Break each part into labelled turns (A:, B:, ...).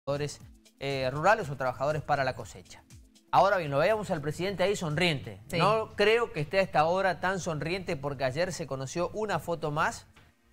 A: trabajadores rurales o trabajadores para la cosecha. Ahora bien, lo veíamos al presidente ahí sonriente. Sí. No creo que esté a esta hora tan sonriente porque ayer se conoció una foto más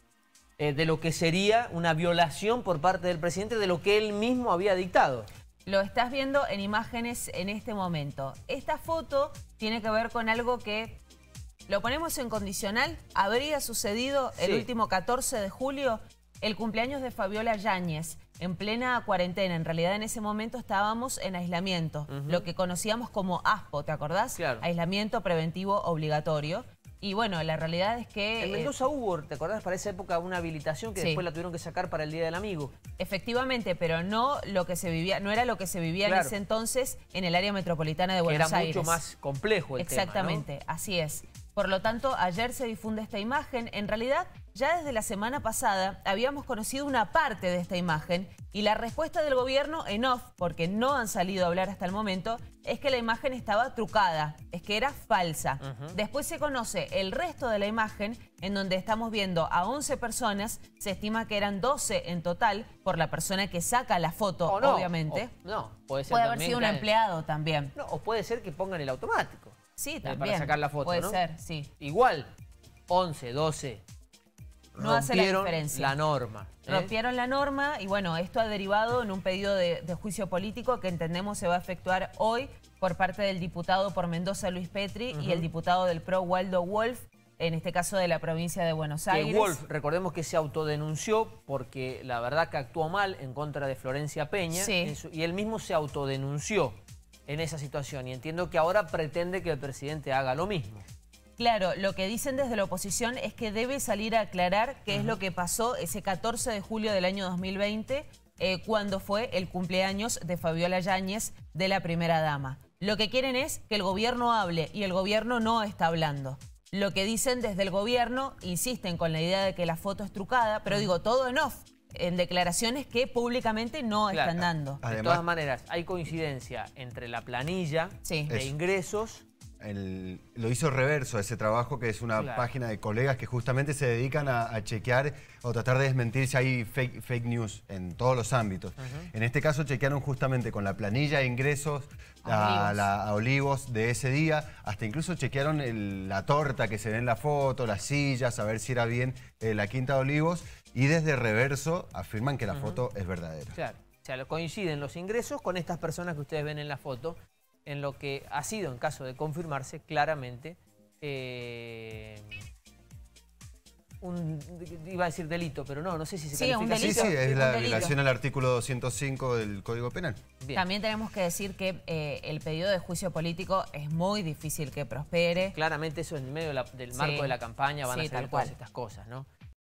A: de lo que sería una violación por parte del presidente de lo que él mismo había dictado.
B: Lo estás viendo en imágenes en este momento. Esta foto tiene que ver con algo que, lo ponemos en condicional, habría sucedido el último 14 de julio, el cumpleaños de Fabiola Yáñez, en plena cuarentena. En realidad en ese momento estábamos en aislamiento, lo que conocíamos como ASPO, ¿te acordás?
A: Claro.
B: Aislamiento preventivo obligatorio. Y bueno, la realidad es que...
A: En Mendoza hubo, ¿te acordás? Para esa época una habilitación que después la tuvieron que sacar para el Día del Amigo. Efectivamente,
B: pero no lo que se vivía, no era lo que se vivía en ese entonces en el área metropolitana de Buenos Aires.
A: Era mucho más complejo el tema, ¿no?
B: Exactamente, así es. Por lo tanto, ayer se difunde esta imagen. En realidad, ya desde la semana pasada habíamos conocido una parte de esta imagen y la respuesta del gobierno en off, porque no han salido a hablar hasta el momento, es que la imagen estaba trucada, es que era falsa. Después se conoce el resto de la imagen, en donde estamos viendo a 11 personas, se estima que eran 12 en total, por la persona que saca la foto, obviamente.
A: Puede
B: haber sido un empleado también.
A: No, o puede ser que pongan el automático.
B: Sí, también.
A: Para sacar la foto,
B: puede ser, sí.
A: Igual, 11, 12...
B: No hace la diferencia.
A: La norma.
B: Rompieron la norma y bueno, esto ha derivado en un pedido de juicio político que entendemos se va a efectuar hoy por parte del diputado por Mendoza Luis Petri y el diputado del PRO Waldo Wolf, en este caso de la provincia de Buenos Aires.
A: Wolf, recordemos que se autodenunció porque la verdad que actuó mal en contra de Florencia Peña y él mismo se autodenunció en esa situación y entiendo que ahora pretende que el presidente haga lo mismo.
B: Claro, lo que dicen desde la oposición es que debe salir a aclarar qué es lo que pasó ese 14 de julio del año 2020, cuando fue el cumpleaños de Fabiola Yáñez, de la primera dama. Lo que quieren es que el gobierno hable y el gobierno no está hablando. Lo que dicen desde el gobierno, insisten con la idea de que la foto es trucada, pero digo, todo en off, en declaraciones que públicamente no están dando.
A: Además, de todas maneras, hay coincidencia entre la planilla de ingresos...
C: Lo hizo Reverso, ese trabajo, que es una página de colegas que justamente se dedican a chequear o tratar de desmentir si hay fake news en todos los ámbitos. En este caso chequearon justamente con la planilla de ingresos a Olivos de ese día, hasta incluso chequearon la torta que se ve en la foto, las sillas, a ver si era bien la Quinta de Olivos, y desde Reverso afirman que la foto es verdadera.
A: Claro, o sea, coinciden los ingresos con estas personas que ustedes ven en la foto, en lo que ha sido, en caso de confirmarse, claramente iba a decir delito, pero no sé si se califica así.
C: Sí, es la violación al artículo 205 del Código Penal.
B: Bien. También tenemos que decir que el pedido de juicio político es muy difícil que prospere.
A: Claramente eso en medio del marco de la campaña van a ser todas estas cosas, ¿no?